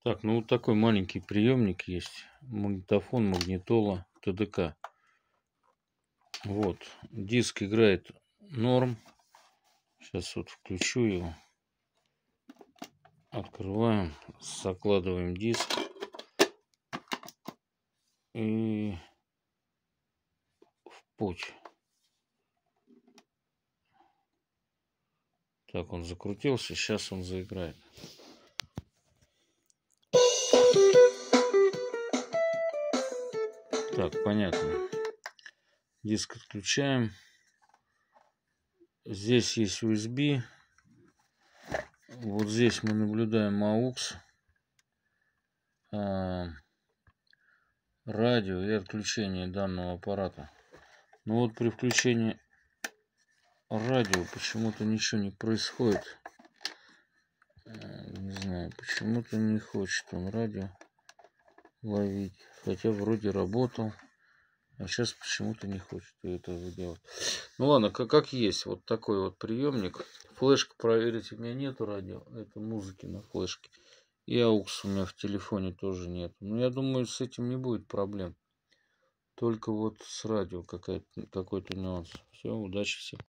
Так, ну вот такой маленький приемник есть. Магнитофон, магнитола, ТДК. Вот. Диск играет норм. Сейчас вот включу его. Открываем. Закладываем диск. И в путь. Так, он закрутился. Сейчас он заиграет. Так, понятно. Диск отключаем. Здесь есть USB. Вот здесь мы наблюдаем AUX, радио и отключение данного аппарата. Но вот при включении радио почему-то ничего не происходит. Не знаю, почему-то не хочет он радио ловить. Хотя вроде работал. А сейчас почему-то не хочет этого делать. Ну ладно, как есть. Вот такой вот приемник. Флешка, проверить, у меня нету радио. Это музыки на флешке. И AUX у меня в телефоне тоже нет. Но я думаю, с этим не будет проблем. Только вот с радио какой-то нюанс. Все, удачи всем.